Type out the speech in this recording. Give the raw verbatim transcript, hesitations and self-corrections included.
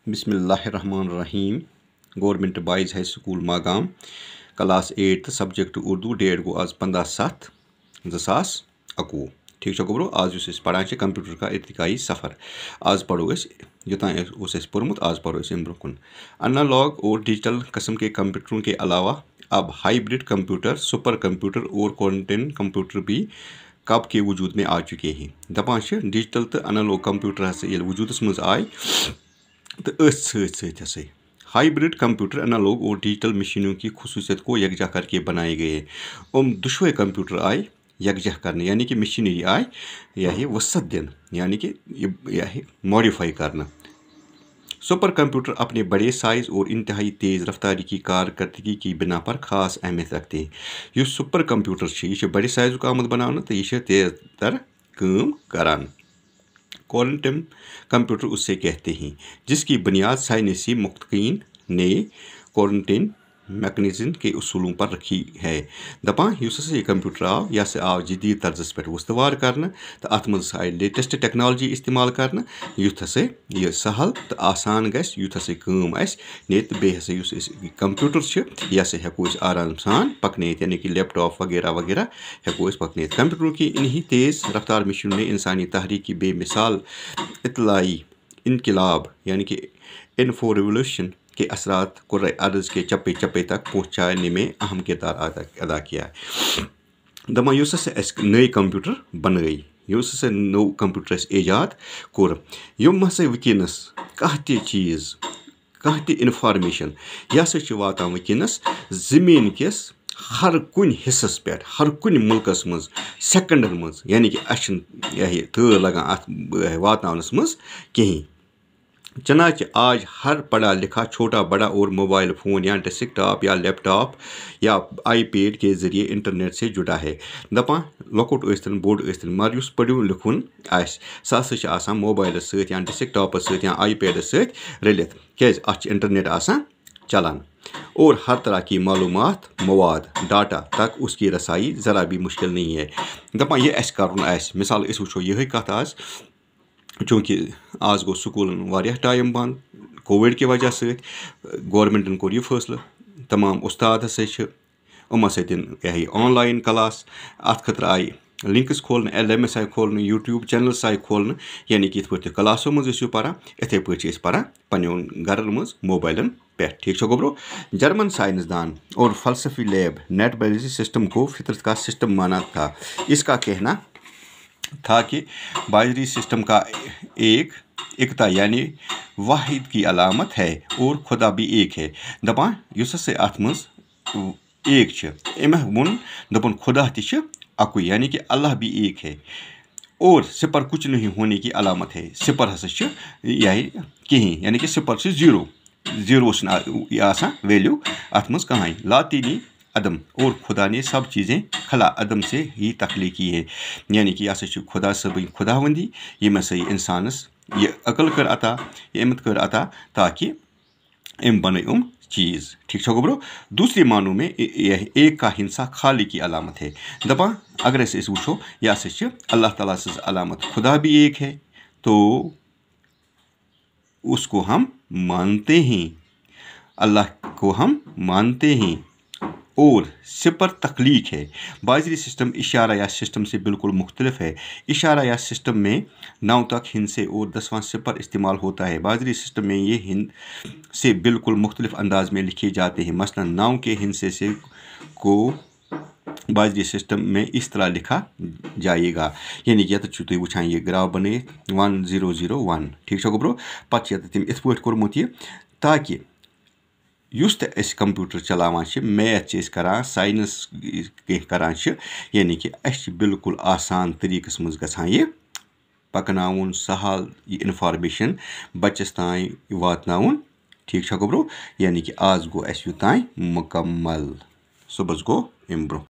बिस्मिल्लाहिर्रहमानिर्रहीम government boys high school Magam class eight subject Urdu date गो आज पंद्रह सत्त ज़सास अकवुह ठीक गोब्रो आज उस पढ़ान कंप्यूटर का इर्तिकाई सफ़र आज पढ़ो योतान पोर्मुत आज पढ़ो अम ब्रोकुन एनालॉग और डिजिटल किस्म के कंप्यूटरों के अलावा अब हाइब्रिड कंप्यूटर सुपर कंप्यूटर और क्वांटम कंप्यूटर भी कब के वजूद में आ चुके हैं दपान डिजिटल तो एनालॉग कंप्यूटर हसा वजूदस मज आए तो अथ हाइब्रिड कंप्यूटर एनालॉग और डिजिटल मशीनों की खसूसियत को यकजा करके बनाए गए उम दुशवे कंप्यूटर आए यकजा करने यानी कि मशीनरी आए यह वसत दिन यानी कि यह मॉडिफाई करना सुपर कंप्यूटर अपने बड़े साइज़ और इंतहाई तेज़ रफ्तारी की कारकर्दगी की बिना पर ख़ास अहमियत रखते हैं यह सुपर कंप्यूटर यह बड़े साइज़ का आमद बनाना तो यह तेज़ तर काम करान क्वांटम कंप्यूटर उससे कहते हैं जिसकी बुनियाद साइंसी मुख्तकीन ने क्वांटम मैकेनिज्म के उसूलों पर रखी है दपान युस यह कंप्यूटर आव यह आव जदीद तर्जस पे उस्तवार करना तो अत मज आए लेटेस्ट टेक्नोलॉजी इस्तेमाल करना युथ हसा यह सहल तो आसान गस युथ हसा काम ने तो बे हसा युस कंप्यूटर यह हसा हेको आराम सान पकनैत यानी कि लैपटॉप वगैरह वगैरह हेको पकनैत कंप्यूटर की इन्हीं तेज़ रफ्तार मशीनों ने इंसानी तहरीक की बेमिसाल इतलाई इनकलाब यानी कि इन्फो रिवोल्यूशन के असरात कुर्रे अर्ज़ के चप्पे चप्पे तक पहुँचाने में अहम किरदार अदा किया है दमा युस नई कंप्यूटर बन गई युस नो कंप्यूटर ईजाद कोर यम हसा वनस कह चीज़ कह इन्फॉर्मेशन यह हसा वातान वनस ज़मीन किस हर कुन हिस्सस पे हर कुन मुल्कस मज सेकंडन मज यानी कि अह तर लगान अत वातावनस मज कहीं चनाच आज हर पढ़ा लिखा छोटा बड़ा और मोबाइल फ़ोन या डेस्कटॉप या लैपटॉप या आईपैड के ज़रिए इंटरनेट से जुड़ा है दपान लकुट स्तन बोड़ स्तन मगर उस पढ़ू लिखुन सह मोबाइल सत या डेस्कटॉप सत या आईपैड सत रलित क्या अत इंटरनेट आसान चलान और हर तरह की मालूमात मवाद डाटा तक उसकी रसाई ज़रा भी मुश्किल नहीं है दपान यह अस करुन मिसाल अस वो यह कत आज चूँकि आज गो स्कूलन वारिया टाइम बंद कोविड की वजह से गवर्नमेंटन कोर यह फैसला तमाम उस्ताद हसा उम हसा दिन यह ऑनलाइन क्लास अत खतर आए लिंक्स खोलन एल एम एस आई खोलन यूट्यूब चैनल्स आई खोलन यानी कि इत क्लासों मज पारा इथे पे पारा पन गरन मज मोबाइलन पे ठीक गोब्रो जर्मन साइंसदान और फलसफी लैब नेट बायोलॉजी सिस्टम को फितरत का सिस्टम माना था इसका कहना था कि बाइनरी सिस्टम का एक एकता यानी वाहिद की अलामत है और खुदा भी एक है दपान युस अत मज एक अम वोन दपन खुदा तह अकु यानी कि अल्लाह भी एक है और सिपर कुछ नहीं होने की अलामत है सिपर हसा यह कहीं यानी कि सिपर से जीरो जीरो आसान वैल्यू अत मज कहीं लातीनी अदम और खुदा ने सब चीज़ें खला अदम से ही तख्लीक की है यानी कि यह खुदा सब खुदावंदी यम हसा इंसानस यह अकल कर अता यमत कर अता ताकि अम बन उम चीज़ ठीक गोब्रो दूसरे मानों में यह एक का हिंसा खाली की अलामत है दपा अगर ऐसे वो यह हसा अल्लाह ताला से अलामत खुदा भी एक है तो उसको हम मानते हैं अल्लाह को हम मानते हैं और सिपर तख्लीक है बाजरी सिस्टम इशारा या सिस्टम से बिल्कुल मुख्तलिफ है इशारा या सिस्टम में नौ तक हिंसे और दसवां सिपर इस्तेमाल होता है बाजरी सिस्टम में ये हिंद से बिल्कुल मुख्तलिफ अंदाज में लिखे जाते हैं मसलन नौ के हिंसे से को बाजरी सिस्टम में इस तरह लिखा जाएगा यानी कि यत तुम वुचान यह ग्राफ बन वन जीरो जीरो वन ठीक गोब्रो पे तम इत पे कोर्मुत यह ताकि युस तस कंप्यूटर चलावान मैथ करान साइंस करान यानी कि अस बिल्कुल आसान तरीकस मज गसान यह पकनाउन सहल यह इन्फॉर्मेशन बच्चस तान वातनाउन ठीक गोब्रो यानी कि आज गो अस युतान मुकम्मल सुबह गो अम ब्रो।